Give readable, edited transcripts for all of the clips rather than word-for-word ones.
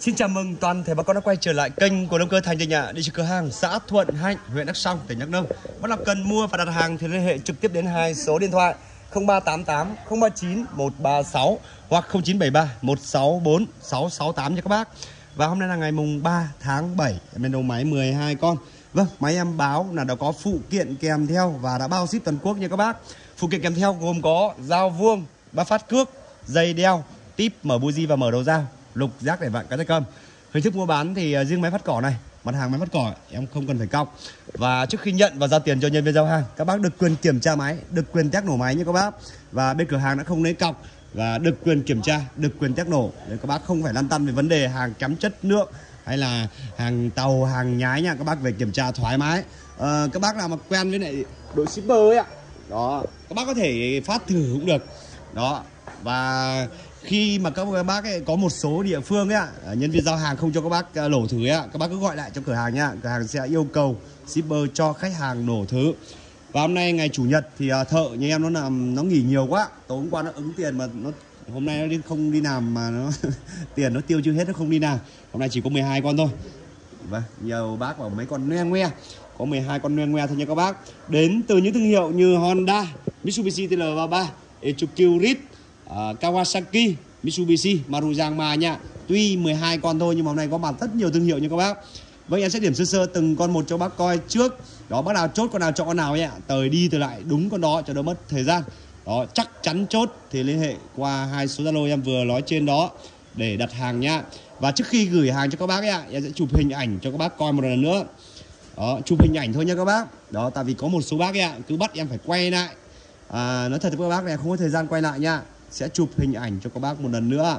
Xin chào mừng toàn thể bà con đã quay trở lại kênh của Động Cơ Thành Thị Nhạ, địa chỉ cửa hàng xã Thuận Hạnh, huyện Đắk Song, tỉnh Đắk Nông. Bạn nào cần mua và đặt hàng thì liên hệ trực tiếp đến hai số điện thoại 0388 039 136 hoặc 0973 164 668 nha các bác. Và hôm nay là ngày mùng 3 tháng 7, em lên đầu máy 12 con. Vâng, máy em báo là đã có phụ kiện kèm theo và đã bao ship toàn quốc nha các bác. Phụ kiện kèm theo gồm có dao vuông, bát phát cước, dây đeo, típ, mở buji và mở đầu dao, lục giác để vặn cái tay cầm. Hình thức mua bán thì riêng máy phát cỏ này, mặt hàng máy phát cỏ em không cần phải cọc. Và trước khi nhận và giao tiền cho nhân viên giao hàng, các bác được quyền kiểm tra máy, được quyền test nổ máy nha các bác. Và bên cửa hàng đã không lấy cọc và được quyền kiểm tra, được quyền test nổ, để các bác không phải lăn tăn về vấn đề hàng kém chất lượng hay là hàng tàu, hàng nhái nha. Các bác về kiểm tra thoải mái. Các bác nào mà quen với lại đội shipper ấy ạ, đó, các bác có thể phát thử cũng được đó. Và khi mà các bác ấy, có một số địa phương ấy, nhân viên giao hàng không cho các bác nổ thử ấy, các bác cứ gọi lại cho cửa hàng nhá, cửa hàng sẽ yêu cầu shipper cho khách hàng nổ thử. Và hôm nay ngày chủ nhật thì thợ như em nó nghỉ nhiều quá, tối hôm qua nó ứng tiền mà hôm nay nó không đi làm mà nó tiền nó tiêu chưa hết, nó không đi làm. Hôm nay chỉ có 12 con thôi. Vâng, nhiều bác bảo mấy con ngoe ngoe, có 12 con ngoe ngoe thôi nha các bác. Đến từ những thương hiệu như Honda, Mitsubishi TL33, Echoq Rit, Kawasaki, Mitsubishi, Maruyama nha. Tuy 12 con thôi nhưng mà hôm nay có mặt rất nhiều thương hiệu nha các bác. Vâng, em sẽ điểm sơ sơ từng con một cho bác coi trước. Đó, bác nào chốt con nào chọn con nào nhé. Tời đi từ lại đúng con đó cho đỡ mất thời gian. Đó, chắc chắn chốt thì liên hệ qua hai số Zalo em vừa nói trên đó để đặt hàng nha. Và trước khi gửi hàng cho các bác ấy, em sẽ chụp hình ảnh cho các bác coi một lần nữa. Đó, chụp hình ảnh thôi nha các bác. Đó, tại vì có một số bác ấy, cứ bắt em phải quay lại. Nói thật với các bác này, không có thời gian quay lại nha. Sẽ chụp hình ảnh cho các bác một lần nữa.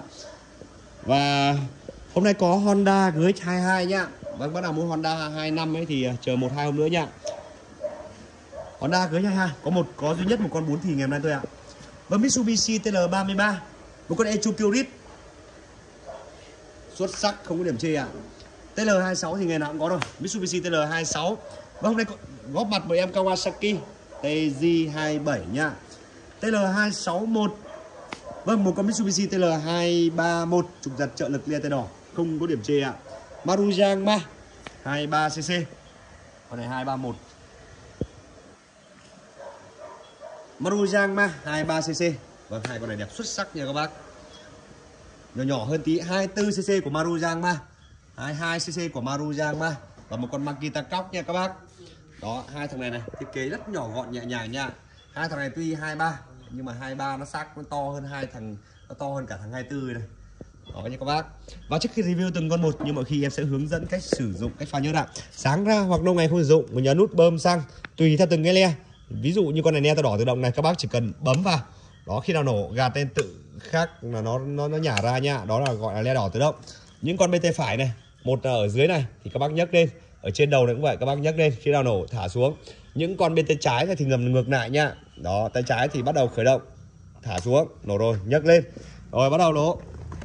Và hôm nay có Honda GX22 nhá. Vâng, bác nào muốn Honda 25 ấy thì chờ 1-2 hôm nữa nha. Honda GX22 có duy nhất một con 4 thì ngày hôm nay thôi ạ. Và Mitsubishi TL33, một con Echoq Rit xuất sắc, không có điểm chê ạ. TL26 thì ngày nào cũng có rồi. Mitsubishi TL26. Và hôm nay góp mặt với em Kawasaki TJ27 nha. TL261. Vâng, một con Mitsubishi TL231 trục giật trợ lực lia tay đỏ, không có điểm chê ạ. Maruyama 23cc. Con này 231. Maruyama 23cc. Vâng, hai con này đẹp xuất sắc nha các bác. Nhỏ nhỏ hơn tí, 24cc của Maruyama, 22cc của Maruyama. Và một con Makita Cóc nha các bác. Đó, hai thằng này thiết kế rất nhỏ gọn nhẹ nhàng nha. Hai thằng này tuy 23 nhưng mà 23 nó xác, nó to hơn hai thằng, nó to hơn cả thằng 24 này. Đó nha các bác. Và trước khi review từng con một, như mọi khi em sẽ hướng dẫn cách sử dụng, cách pha nhớ đạn. Sáng ra hoặc lâu ngày không sử dụng, mình nhấn nút bơm xăng tùy theo từng cái le. Ví dụ như con này le tay đỏ tự động này, các bác chỉ cần bấm vào. Đó, khi nào nổ gạt lên tự khác là nó nhả ra nha. Đó là gọi là le đỏ tự động. Những con bên tay phải này, một là ở dưới này thì các bác nhấc lên, ở trên đầu này cũng vậy, các bác nhấc lên, khi nào nổ thả xuống. Những con bên tay trái này thì ngầm ngược lại nha. Đó, tay trái thì bắt đầu khởi động, thả xuống, nổ rồi, nhấc lên. Rồi bắt đầu nổ.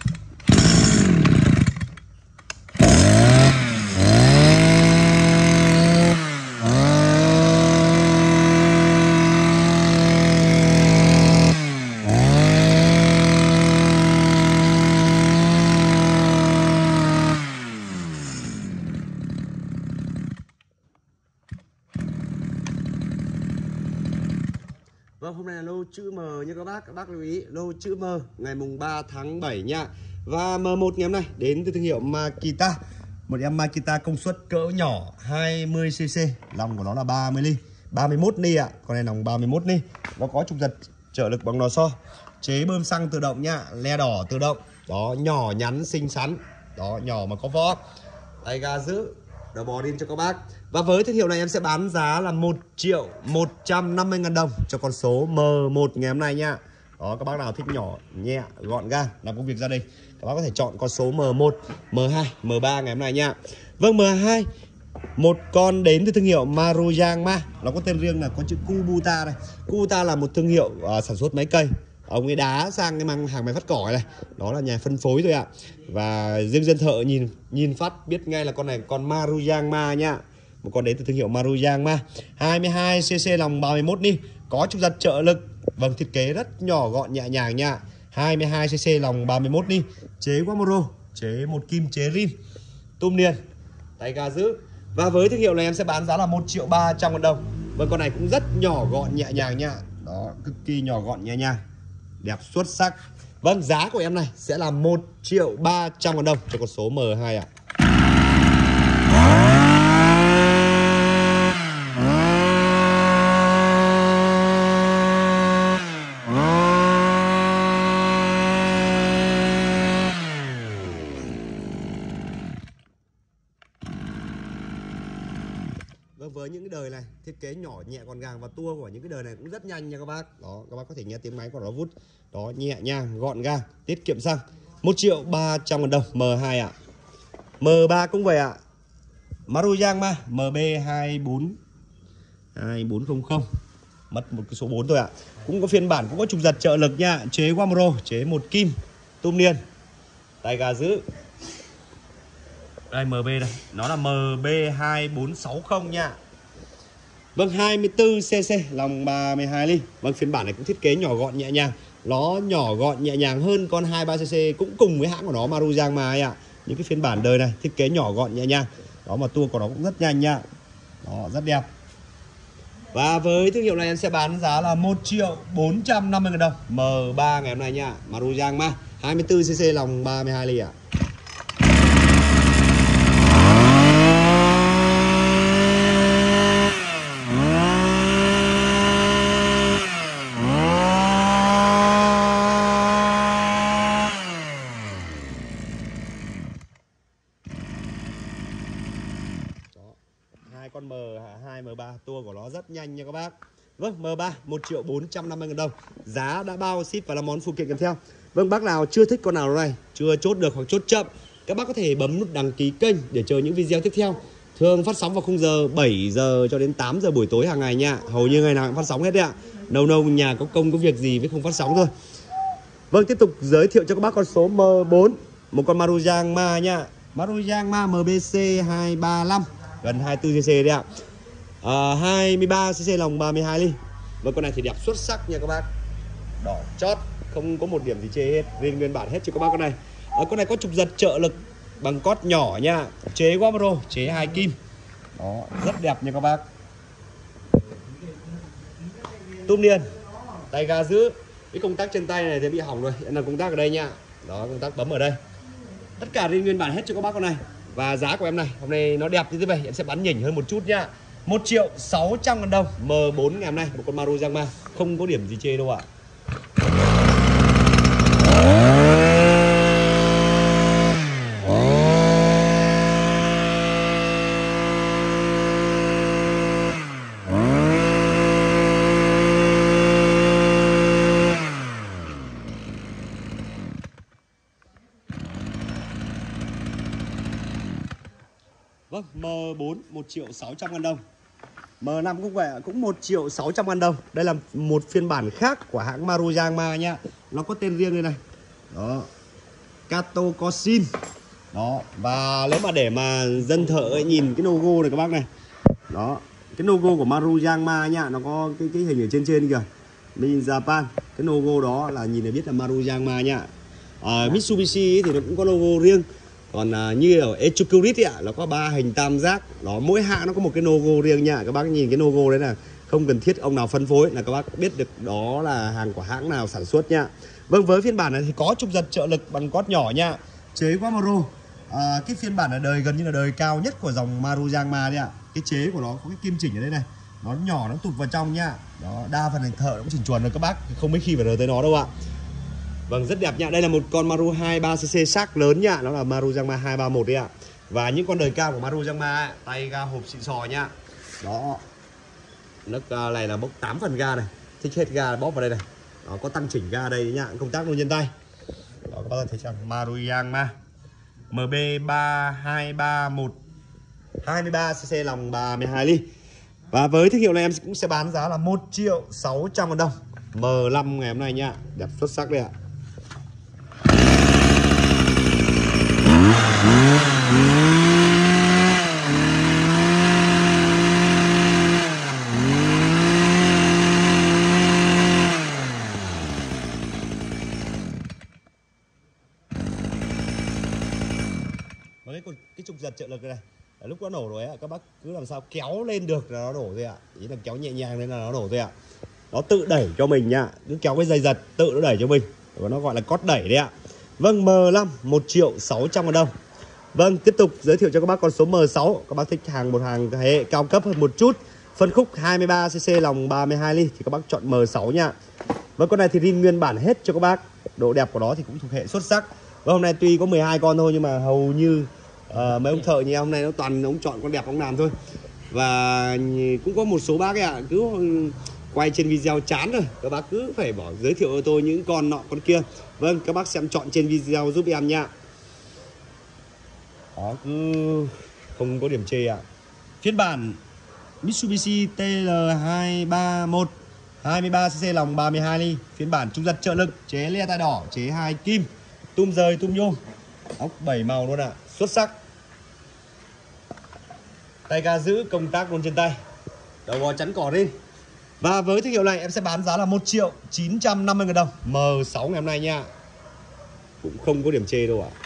Vâng, hôm nay là lô chữ M nha các bác lưu ý, lô chữ M ngày mùng 3 tháng 7 nha. Và M1 ngày hôm nay đến từ thương hiệu Makita, một em Makita công suất cỡ nhỏ 20cc, lòng của nó là 30 ly, 31 ly ạ. Con này lòng 31 ly. Nó có trục giật trợ lực bằng lò xo, chế bơm xăng tự động nha, le đỏ tự động. Đó, nhỏ nhắn xinh xắn. Đó, nhỏ mà có võ. Tay ga giữ, đầu bò đi cho các bác. Và với thương hiệu này em sẽ bán giá là 1.150.000 đồng cho con số M1 ngày hôm nay nha. Đó, các bác nào thích nhỏ, nhẹ, gọn gàng, làm công việc gia đình, các bác có thể chọn con số M1, M2, M3 ngày hôm nay nha. Vâng, M2, một con đến từ thương hiệu Maruyama. Nó có tên riêng là có chữ Kubota này. Kubota là một thương hiệu sản xuất máy cây. Ông ấy đá sang cái mang hàng máy phát cỏ này. Đó là nhà phân phối thôi ạ. Và riêng dân thợ nhìn phát biết ngay là con này con Maruyama nha. Một con đến từ thương hiệu Maruyama, 22cc lòng 31 ly, có trục giật trợ lực. Vâng, thiết kế rất nhỏ gọn nhẹ nhàng nha. 22cc lòng 31 ly, chế Wamoro, chế một kim chế rim tum niên, tay ga giữ. Và với thương hiệu này em sẽ bán giá là 1.300.000 đồng. Vâng, con này cũng rất nhỏ gọn nhẹ nhàng nha. Đó, cực kỳ nhỏ gọn nhẹ nhàng, đẹp xuất sắc. Vâng, giá của em này sẽ là 1.300.000 đồng cho con số M2 ạ. Vâng, với những cái đời này thiết kế nhỏ nhẹ gọn gàng và tua của những cái đời này cũng rất nhanh nha các bác. Đó, các bác có thể nghe tiếng máy của nó vút. Đó, nhẹ nhàng, gọn gàng, tiết kiệm xăng. 1.300.000 đồng M2 ạ. M3 cũng vậy ạ. Maruyama MB2400. Mất một cái số 4 thôi ạ. Cũng có phiên bản cũng có trục giật trợ lực nha, chế Wamro, chế một kim tum niên, tay ga giữ. Đây MB đây, nó là MB2460 nha. Vâng, 24cc, lòng 32 ly. Vâng, phiên bản này cũng thiết kế nhỏ gọn nhẹ nhàng. Nó nhỏ gọn nhẹ nhàng hơn con 23cc cũng cùng với hãng của nó Maruyama ấy ạ. Những cái phiên bản đời này thiết kế nhỏ gọn nhẹ nhàng. Đó, mà tua của nó cũng rất nhanh nha. Đó, rất đẹp. Và với thương hiệu này em sẽ bán giá là 1.450.000 đồng M3 ngày hôm nay nha. Maruyama 24cc lòng 32 ly ạ. Hai con M2, M3 tua của nó rất nhanh nha các bác. Vâng, M3 1.450.000 đồng. Giá đã bao ship và là món phụ kiện kèm theo. Vâng, bác nào chưa thích con nào này, chưa chốt được hoặc chốt chậm, các bác có thể bấm nút đăng ký kênh để chờ những video tiếp theo. Thường phát sóng vào khung giờ 7 giờ cho đến 8 giờ buổi tối hàng ngày nha. Hầu như ngày nào cũng phát sóng hết đấy ạ. Đâu đâu nhà có công có việc gì mới không phát sóng thôi. Vâng, tiếp tục giới thiệu cho các bác con số M4, một con Maruyama nha. Maruyama MBC 235 gần 24cc đấy ạ. 23cc lòng 32 ly. Và con này thì đẹp xuất sắc nha các bác. Đỏ chót, không có một điểm gì chê hết, riêng nguyên bản hết cho các bác con này. Con này có trục giật trợ lực bằng cót nhỏ nha, chế Wamro, chế 2 kim. Đó, rất đẹp nha các bác. Tum niên, tay ga giữ. Cái công tắc trên tay này thì bị hỏng rồi, hiện là công tắc ở đây nha. Đó, công tắc bấm ở đây. Tất cả riêng nguyên bản hết cho các bác con này. Và giá của em này, hôm nay nó đẹp như thế vậy, em sẽ bán nhỉnh hơn một chút nha. 1.600.000 đồng M4 ngày hôm nay, một con Maruyama, không có điểm gì chê đâu ạ. Vâng, M4 1.600.000 đồng. M5 cũng vậy, cũng 1.600.000 đồng. Đây là một phiên bản khác của hãng Maruyama nha. Nó có tên riêng đây này. Đó, Kato Kosin. Đó, và nếu mà để mà dân thợ ấy nhìn cái logo này các bác này. Đó, cái logo của Maruyama nha, nó có cái hình ở trên kìa. Made in Japan. Cái logo đó là nhìn để biết là Maruyama nha. Mitsubishi thì nó cũng có logo riêng. Còn như ở Echukurit ạ, nó có 3 hình tam giác. Đó, mỗi hãng nó có một cái logo riêng nha. Các bác nhìn cái logo đấy là không cần thiết ông nào phân phối là các bác biết được đó là hàng của hãng nào sản xuất nha. Vâng, với phiên bản này thì có trục giật trợ lực bằng cót nhỏ nha, chế Wamro. Cái phiên bản là đời gần như là đời cao nhất của dòng Maruyama đấy ạ. Cái chế của nó có cái kim chỉnh ở đây này, nó nhỏ, nó tụt vào trong nha. Đó, đa phần thợ cũng chỉnh chuồn rồi các bác, không mấy khi phải rời tới nó đâu ạ. Vâng, rất đẹp nha. Đây là một con Maru 23cc xác lớn nha. Nó là Maruyama 231 đấy ạ. Và những con đời cao của Maruyama, tay ga hộp xịn sò nha. Đó, nấc này là bốc 8 phần ga này. Thích hết ga bóp vào đây này. Đó, có tăng chỉnh ga đây nha, công tác luôn trên tay. Đó, các bác thấy chưa? Maruyama MB3231 23cc lòng 32 ly. Và với thương hiệu này em cũng sẽ bán giá là 1.600.000 đồng M5 ngày hôm nay nha. Đẹp xuất sắc đây ạ. Có cái trục giật trợ lực này lúc nó nổ rồi á, các bác cứ làm sao kéo lên được là nó nổ thôi ạ. Ý là kéo nhẹ nhàng lên là nó nổ thôi ạ. Nó tự đẩy cho mình nhá, cứ kéo cái dây giật tự nó đẩy cho mình, và nó gọi là cót đẩy đấy ạ. Vâng, M5 1.600.000 đồng. Vâng, tiếp tục giới thiệu cho các bác con số M6. Các bác thích một hàng thế hệ cao cấp hơn một chút, phân khúc 23cc lòng 32 ly thì các bác chọn M6 nha. Vâng, con này thì zin nguyên bản hết cho các bác. Độ đẹp của nó thì cũng thuộc hệ xuất sắc. Và hôm nay tuy có 12 con thôi nhưng mà hầu như mấy ông thợ như em hôm nay nó toàn ông chọn con đẹp ông làm thôi. Và cũng có một số bác ấy ạ, cứ quay trên video chán rồi, các bác cứ phải bỏ giới thiệu cho tôi những con nọ con kia. Vâng, các bác xem chọn trên video giúp em nha. Đó, cứ không có điểm chê ạ. Phiên bản Mitsubishi TL231 23cc lòng 32 ly, phiên bản trung giật trợ lực, chế le tai đỏ, chế 2 kim, tum rời tum nhôm, ốc 7 màu luôn ạ, xuất sắc. Tay ga giữ, công tắc luôn trên tay, đầu bò chắn cỏ lên. Và với thương hiệu này em sẽ bán giá là 1.950.000 đồng. M6 ngày hôm nay nha, cũng không có điểm chê đâu ạ.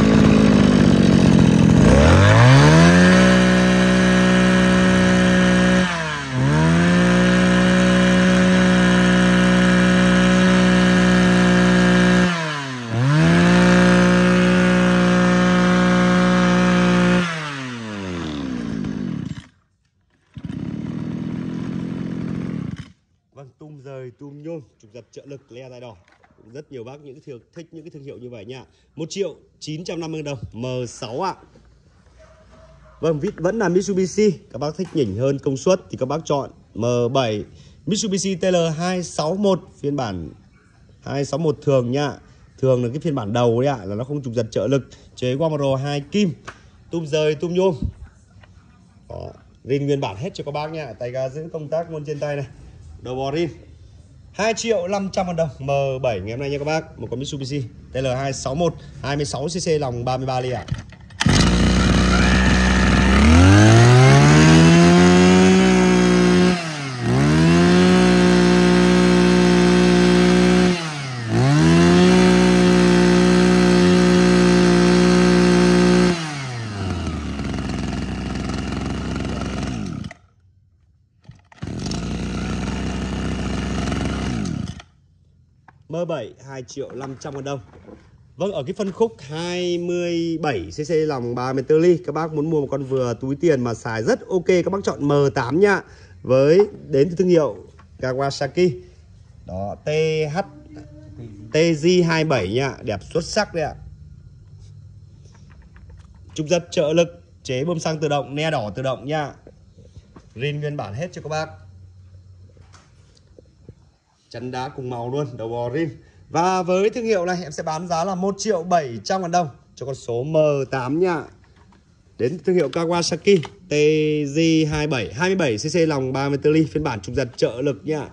Vâng, tum rời, tum nhôm, trục giật trợ lực, le tai đỏ. Rất nhiều bác thích những cái thương hiệu như vậy nha. 1.950.000 đồng, M6 ạ. Vâng, vẫn là Mitsubishi. Các bác thích nhỉnh hơn công suất thì các bác chọn M7 Mitsubishi TL261, phiên bản 261 thường nha. Thường là cái phiên bản đầu đấy ạ, là nó không trục giật trợ lực, chế qua màu 2 kim, tum rời, tum nhôm. Đó, zin nguyên bản hết cho các bác nha. Tay ga giữ, công tắc luôn trên tay này, đầu bò zin. 2.500.000 đồng, M7 ngày hôm nay nha các bác. Một con Mitsubishi TL261 26cc lòng 33 ly ạ. M7 2.500.000 đồng. Vâng, ở cái phân khúc 27cc lòng 34 ly, các bác muốn mua một con vừa túi tiền mà xài rất ok, các bác chọn M8 nha. Với đến từ thương hiệu Kawasaki. Đó, TJ27 nha, đẹp xuất sắc đấy ạ. Trục giật trợ lực, chế bơm xăng tự động, ne đỏ tự động nha. Zin nguyên bản hết cho các bác. Chắn đá cùng màu luôn, đầu bò zin. Và với thương hiệu này em sẽ bán giá là 1.700.000 đồng cho con số M8 nha. Đến thương hiệu Kawasaki TJ27 27cc lòng 34 ly, phiên bản trục giật trợ lực nha.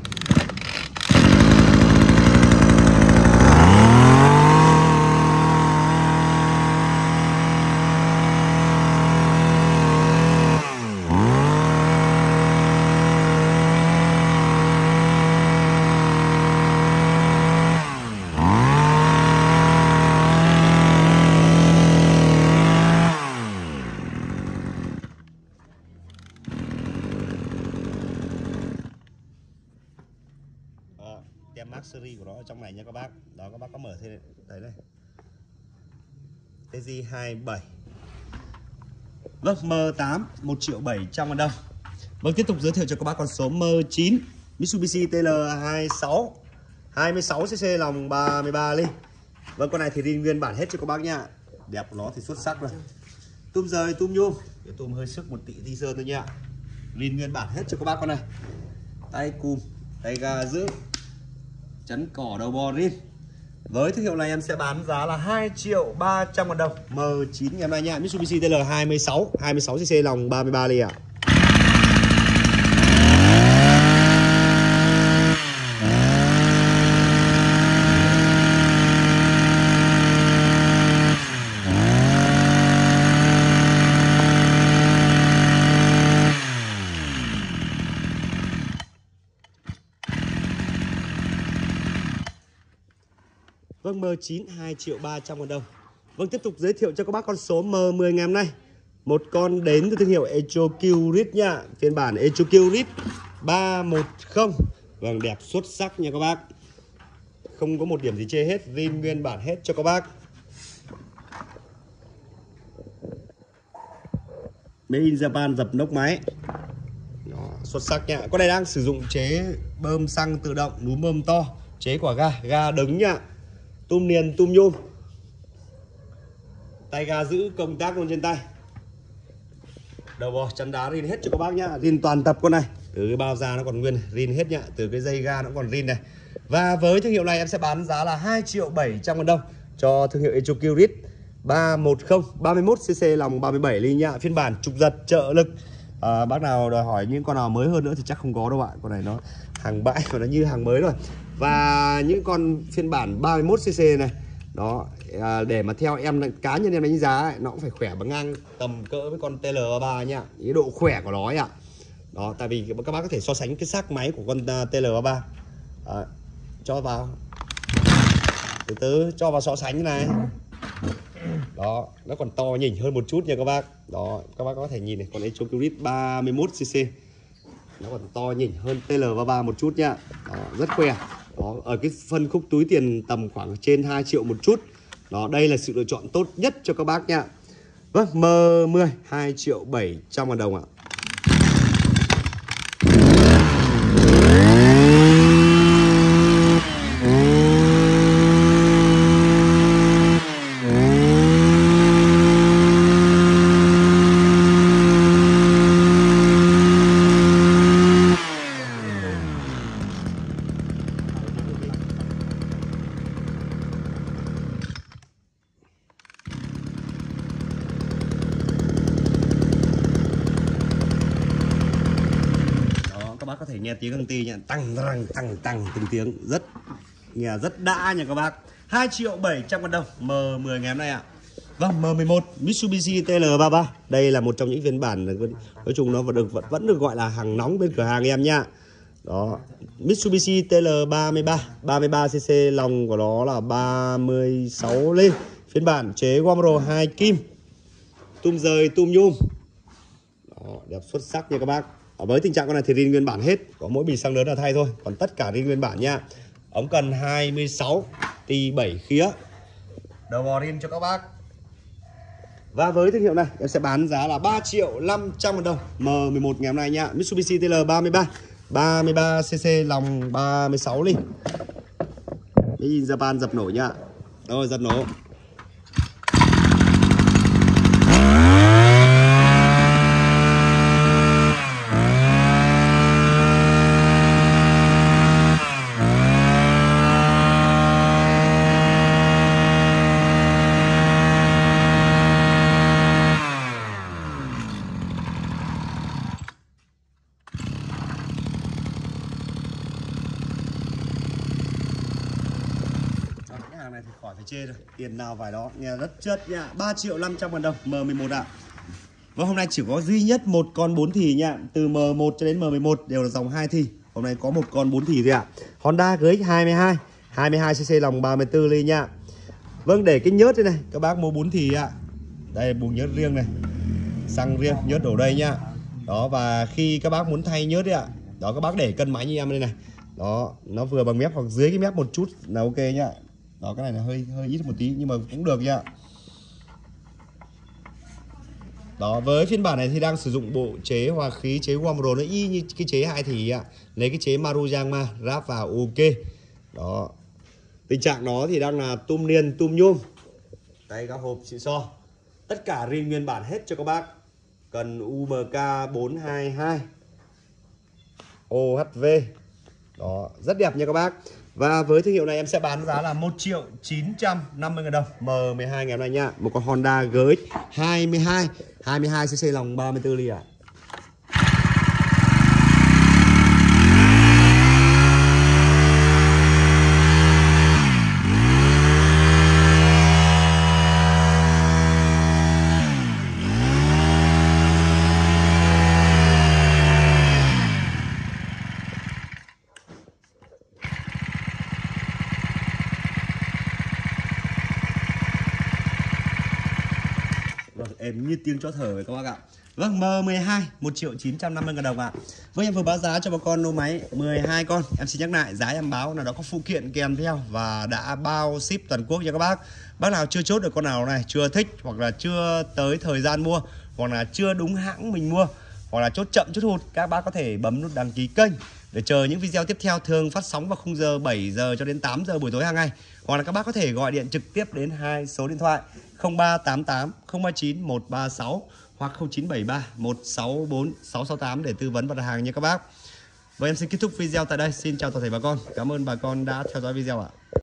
Tem Max series của nó ở trong này nha các bác. Đó, các bác có mở thêm đấy đây. TJ27. Vâng, M8 1.700.000 đồng. Vâng, tiếp tục giới thiệu cho các bác con số M9 Mitsubishi TL26 26cc lòng 33 ly. Vâng, con này thì zin nguyên bản hết cho các bác nha. Đẹp của nó thì xuất sắc rồi. Tum rời, tum nhôm, cái tum hơi sức một tí di sơn thôi nha. Zin nguyên bản hết cho các bác con này. Tay cùm, tay ga giữ, chắn cỏ, đầu bò zin. Với thương hiệu này em sẽ bán giá là 2.300.000 đồng. M9 ngày hôm nay nha, Mitsubishi TL26 26cc lòng 33 ly ạ. Vâng, M9 2.300.000 đồng. Vâng, tiếp tục giới thiệu cho các bác con số M10 ngày hôm nay. Một con đến từ thương hiệu Echocurit nha, phiên bản Echocurit 310. Vâng, đẹp xuất sắc nha các bác. Không có một điểm gì chê hết, zin nguyên bản hết cho các bác. Made in Japan, dập nốc máy. Đó, xuất sắc nha. Con này đang sử dụng chế bơm xăng tự động, núm bơm to, chế quả ga đứng nha. Tum niền, tum nhôm. Tay ga giữ công tác luôn trên tay. Đầu bò chắn đá rin hết cho các bác nhá. Rin toàn tập con này. Từ cái bao da nó còn nguyên rin hết nhá. Từ cái dây ga nó còn rin này. Và với thương hiệu này em sẽ bán giá là 2.700.000 đồng cho thương hiệu Echocurit 310 31cc lòng 37 ly nha. Phiên bản trục giật trợ lực. Bác nào đòi hỏi những con nào mới hơn nữa thì chắc không có đâu ạ. Con này nó hàng bãi và nó như hàng mới rồi. Và những con phiên bản 31cc này đó, để mà theo em cá nhân em đánh giá ấy, nó cũng phải khỏe bằng ngang tầm cỡ với con TL33 nha. Cái độ khỏe của nó ấy ạ. Đó, tại vì các bác có thể so sánh cái xác máy của con TL33. Cho vào từ từ, cho vào so sánh này. Đó, nó còn to nhỉnh hơn một chút nha các bác. Đó, các bác có thể nhìn này, con Echocurit 31cc nó còn to nhỉnh hơn TL33 một chút nha. Đó, rất khỏe. Đó, ở cái phân khúc túi tiền tầm khoảng trên 2 triệu một chút. Đó, đây là sự lựa chọn tốt nhất cho các bác nha. Vâng, M10 2.700.000 đồng ạ. Các bác có thể nghe tiếng công ty nha, tăng từng tiếng, rất nghe rất đã nha các bác. 2.700.000 đồng M10 ngày hôm nay ạ. Vâng, M11 Mitsubishi TL33. Đây là một trong những phiên bản nói chung nó vẫn được gọi là hàng nóng bên cửa hàng em nha. Đó, Mitsubishi TL33 33cc, lòng của nó là 36 ly. Phiên bản chế Wamro 2 kim. Tum rời, tum nhôm. Đó, đẹp xuất sắc nha các bác. Với tình trạng con này thì rin nguyên bản hết, có mỗi bì xăng lớn là thay thôi, còn tất cả rin nguyên bản nha. Ống cần 26 ti 7 khía. Đầu bò rin cho các bác. Và với thương hiệu này em sẽ bán giá là 3.500.000 đồng M11 ngày hôm nay nha. Mitsubishi TL33 33cc, lòng 36 ly. Made in Japan, dập nổ nha. Rồi, dập nổ. Hàng này thì khỏi phải chê rồi, tiền nào phải đó, nghe rất chất nha. 3.500.000 đồng M11 ạ. Và hôm nay chỉ có duy nhất một con 4 thì nha, từ M1 cho đến M11 đều là dòng 2 thì. Hôm nay có một con 4 thì thôi ạ. Honda GX 22cc, lòng 34 ly nha. Vâng, để cái nhớt đây này, các bác mua 4 thì ạ. Đây, bùng nhớt riêng này, xăng riêng, nhớt đổ đây nhá. Đó, và khi các bác muốn thay nhớt đấy ạ, đó, các bác để cân máy như em đây này. Đó, nó vừa bằng mép hoặc dưới cái mép một chút là ok nhá. Đó, cái này là hơi ít một tí nhưng mà cũng được nha. Đó, với phiên bản này thì đang sử dụng bộ chế hòa khí, chế Wamro nó y như cái chế 2 thì ạ. Lấy cái chế Maruyama ráp vào ok. Đó. Tình trạng đó thì đang là tum niền, tum nhôm. Tay các hộp xịn xo. Tất cả rin nguyên bản hết cho các bác. Cần UMK 422 OHV. Đó, rất đẹp nha các bác. Và với thương hiệu này em sẽ bán giá là 1.950.000 đồng M12 ngày hôm nay nha. Một con Honda GX 22cc, lòng 34 ly ạ. êm như tiếng chó thở vậy các bác ạ. Vâng, M12 1.950.000 đồng ạ. Vâng, em vừa báo giá cho bà con lô máy 12 con. Em xin nhắc lại giá em báo là nó có phụ kiện kèm theo và đã bao ship toàn quốc nha các bác. Bác nào chưa chốt được con nào này, chưa thích hoặc là chưa tới thời gian mua, hoặc là chưa đúng hãng mình mua, hoặc là chốt chậm chốt hụt, các bác có thể bấm nút đăng ký kênh để chờ những video tiếp theo, thường phát sóng vào khung giờ 7 giờ cho đến 8 giờ buổi tối hàng ngày. Hoặc là các bác có thể gọi điện trực tiếp đến hai số điện thoại 0388 039 136 hoặc 0973 164 668 để tư vấn và đặt hàng nha các bác. Và em xin kết thúc video tại đây. Xin chào toàn thể bà con. Cảm ơn bà con đã theo dõi video ạ.